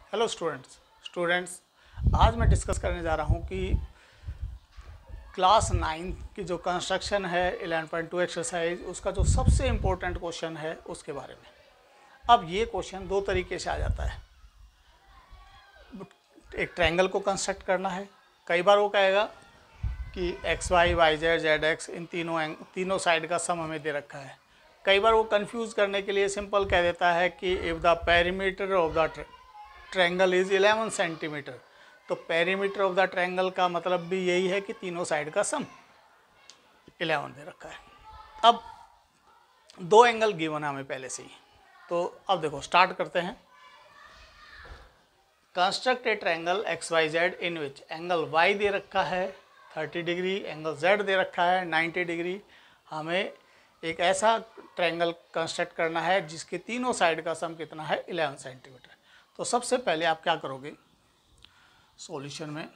Hello students आज मैं discuss करने जा रहा हूँ कि क्लास 9 की जो कंस्ट्रक्शन है 11.2 एक्सरसाइज उसका जो सबसे इम्पोर्टेंट क्वेश्चन है उसके बारे में। अब ये क्वेश्चन दो तरीके से आ जाता है। एक ट्रायंगल को कंस्ट्रक्ट करना है, कई बार वो कहेगा कि X Y Y Z Z X इन तीनों साइड का सम हमें दे रखा है। कई बार वो कंफ्यूज करने के लिए सिंपल कह देता है कि if the perimeter of the triangle is 11 centimetre, तो पेरीमीटर ऑफ द ट्रायंगल का मतलब भी यही है कि तीनों साइड का सम 11 दे रखा है। अब दो एंगल गिवन है हमें पहले से ही, तो अब देखो स्टार्ट करते हैं। Construct a triangle X Y Z in which angle Y दे रखा है 30 डिग्री, एंगल जेड दे रखा है 90 डिग्री। हमें एक ऐसा ट्रायंगल कंस्ट्रक्ट करना है जिसके तीनों साइड का सम कितना है 11 सेंटीमीटर। तो सबसे पहले आप क्या करोगे, सॉल्यूशन में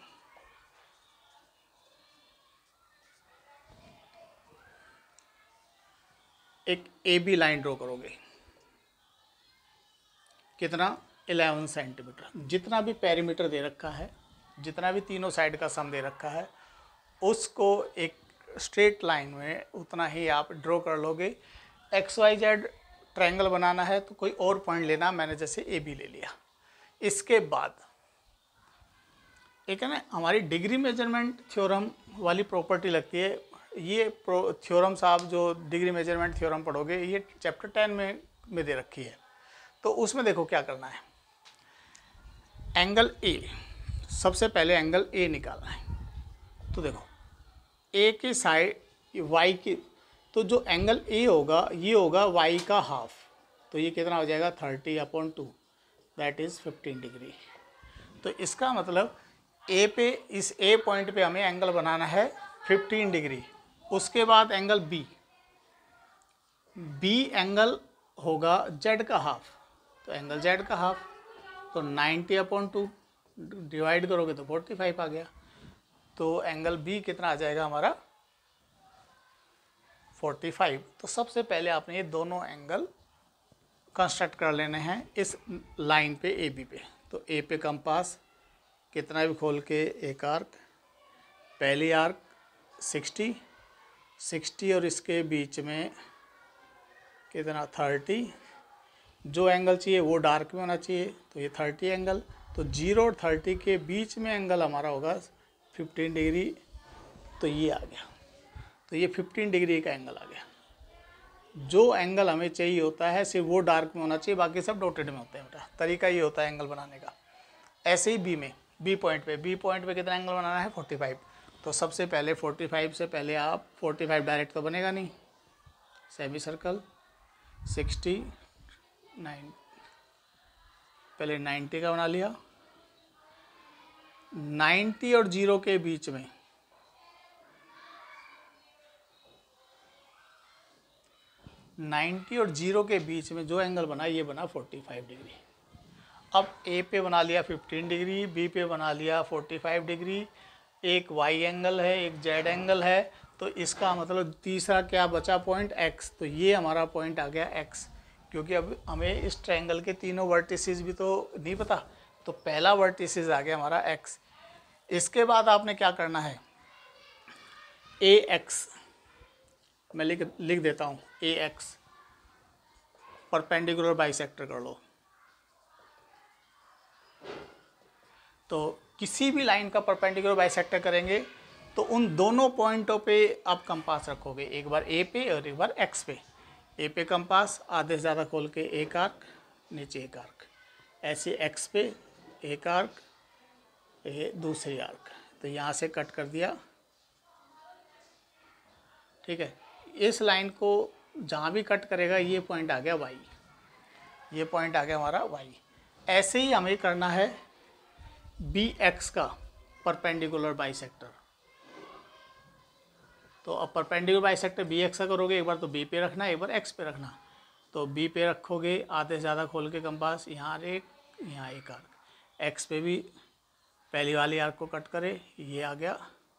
एक ए बी लाइन ड्रॉ करोगे। कितना 11 सेंटीमीटर। जितना भी पेरीमीटर दे रखा है, जितना भी तीनों साइड का सम दे रखा है, उसको एक स्ट्रेट लाइन में उतना ही आप ड्रॉ कर लोगे। एक्स वाई जेड ट्रायंगल बनाना है तो कोई और पॉइंट लेना, मैंने जैसे ए बी ले लिया। इसके बाद एक है ना हमारी डिग्री मेजरमेंट थ्योरम वाली प्रॉपर्टी लगती है। ये थ्योरम्स आप जो डिग्री मेजरमेंट थ्योरम पढ़ोगे ये चैप्टर 10 में दे रखी है। तो उसमें देखो क्या करना है, एंगल ए, सबसे पहले एंगल ए निकालना है। तो देखो ए की साइड वाई की, तो जो एंगल ए होगा ये होगा वाई का हाफ, तो ये कितना हो जाएगा 30/2, दैट इज़ 15 डिग्री। तो इसका मतलब ए पे, इस ए पॉइंट पे हमें एंगल बनाना है 15 डिग्री। उसके बाद एंगल बी, बी एंगल होगा जेड का हाफ, तो एंगल जेड का हाफ, तो 90/2 डिवाइड करोगे तो 45 आ गया। तो एंगल बी कितना आ जाएगा हमारा 45। तो सबसे पहले आपने ये दोनों एंगल कंस्ट्रक्ट कर लेने हैं इस लाइन पे ए बी पे। तो ए पे कंपास कितना भी खोल के एक आर्क, पहली आर्क 60 और इसके बीच में कितना 30। जो एंगल चाहिए वो डार्क में होना चाहिए, तो ये 30 एंगल। तो 0 और 30 के बीच में एंगल हमारा होगा 15 डिग्री, तो ये आ गया। तो ये 15 डिग्री का एंगल आ गया। जो एंगल हमें चाहिए होता है सिर्फ वो डार्क में होना चाहिए, बाकी सब डॉटेड में होते हैं बेटा। तरीका ये होता है एंगल बनाने का। ऐसे ही बी में, बी पॉइंट पे कितना एंगल बनाना है 45। तो सबसे पहले 45 से पहले आप 45 डायरेक्ट तो बनेगा नहीं, सेमी सर्कल 69, पहले 90 का बना लिया। 90 और 0 के बीच में 90 और 0 के बीच में जो एंगल बना ये बना 45 डिग्री। अब ए पे बना लिया 15 डिग्री, बी पे बना लिया 45 डिग्री, एक वाई एंगल है, एक जेड एंगल है। तो इसका मतलब तीसरा क्या बचा पॉइंट एक्स, तो ये हमारा पॉइंट आ गया एक्स। क्योंकि अब हमें इस ट्रायंगल के तीनों वर्टिसेस भी तो नहीं पता, तो पहला वर्टिसेस आ गया हमारा एक्स। इसके बाद आपने क्या करना है, ए एक्स मैं लिख देता हूँ, ए एक्स परपेंडिकुलर बाइसेक्टर कर लो। तो किसी भी लाइन का परपेंडिकुलर बाइसेक्टर करेंगे तो उन दोनों पॉइंटों पे आप कंपास रखोगे, एक बार ए पे और एक बार एक्स पे। ए पे कंपास आधे से ज़्यादा खोल के एक आर्क, नीचे एक आर्क, ऐसे एक्स पे एक आर्क, ये दूसरी आर्क। तो यहाँ से कट कर दिया, ठीक है। इस लाइन को जहाँ भी कट करेगा ये पॉइंट आ गया वाई, ये पॉइंट आ गया हमारा वाई। ऐसे ही हमें करना है बी एक्स का परपेंडिकुलर बाइसेक्टर। तो अब परपेंडिकुलर बाइसेक्टर बी एक्स का करोगे, एक बार तो बी पे रखना, एक बार एक्स पे रखना। तो बी पे रखोगे, आधे से ज़्यादा खोल के कंपास, यहाँ एक आर्क, एक्स पे भी पहली वाली आर्क को कट करे, ये आ गया,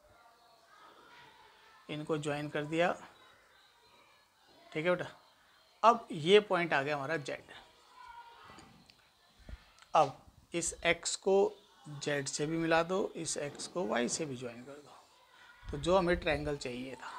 इनको ज्वाइन कर दिया, ठीक है बेटा। अब ये पॉइंट आ गया हमारा जेड। अब इस x को z से भी मिला दो, इस x को y से भी ज्वाइन कर दो, तो जो हमें ट्रायंगल चाहिए था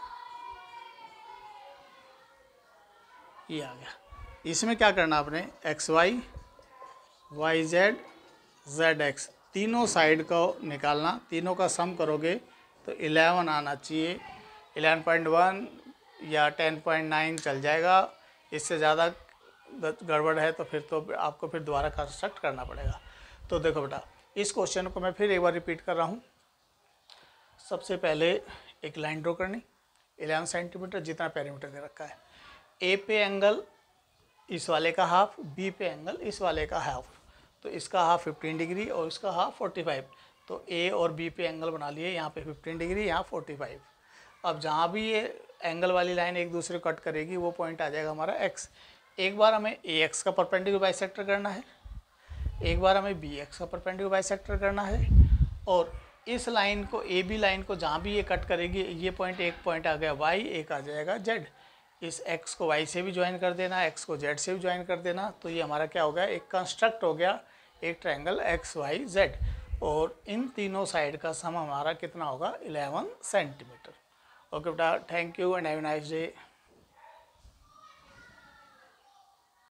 ये आ गया। इसमें क्या करना आपने, X Y, Y Z, Z X, तीनों साइड को निकालना, तीनों का सम करोगे तो 11 आना चाहिए। 11.1 या 10.9 चल जाएगा, इससे ज़्यादा गड़बड़ है तो फिर तो आपको फिर दोबारा कंस्ट्रक्ट करना पड़ेगा। तो देखो बेटा, इस क्वेश्चन को मैं फिर एक बार रिपीट कर रहा हूँ। सबसे पहले एक लाइन ड्रॉ करनी, 11 सेंटीमीटर जितना पेरीमीटर दे रखा है। ए पे एंगल इस वाले का हाफ, बी पे एंगल इस वाले का हाफ, तो इसका हाफ 15 डिग्री और इसका हाफ 45। तो ए और बी पे एंगल बना लिए, यहाँ पे 15 डिग्री, यहाँ 45। अब जहाँ भी ये एंगल वाली लाइन एक दूसरे को कट करेगी वो पॉइंट आ जाएगा हमारा एक्स। एक बार हमें ए एक्स का परपेंडिकुलर बाइसेक्टर करना है, एक बार हमें बी एक्स का परपेंडिकुलर बाइसेक्टर करना है, और इस लाइन को, ए बी लाइन को जहाँ भी ये कट करेगी, ये पॉइंट, एक पॉइंट आ गया वाई, एक आ जाएगा जेड। इस x को y से भी ज्वाइन कर देना, x को z से भी ज्वाइन कर देना, तो ये हमारा क्या हो गया, एक कंस्ट्रक्ट हो गया, एक ट्रायंगल एक्स वाई जेड। और इन तीनों साइड का सम हमारा कितना होगा, 11 सेंटीमीटर। ओके बेटा, thank you and have a nice day.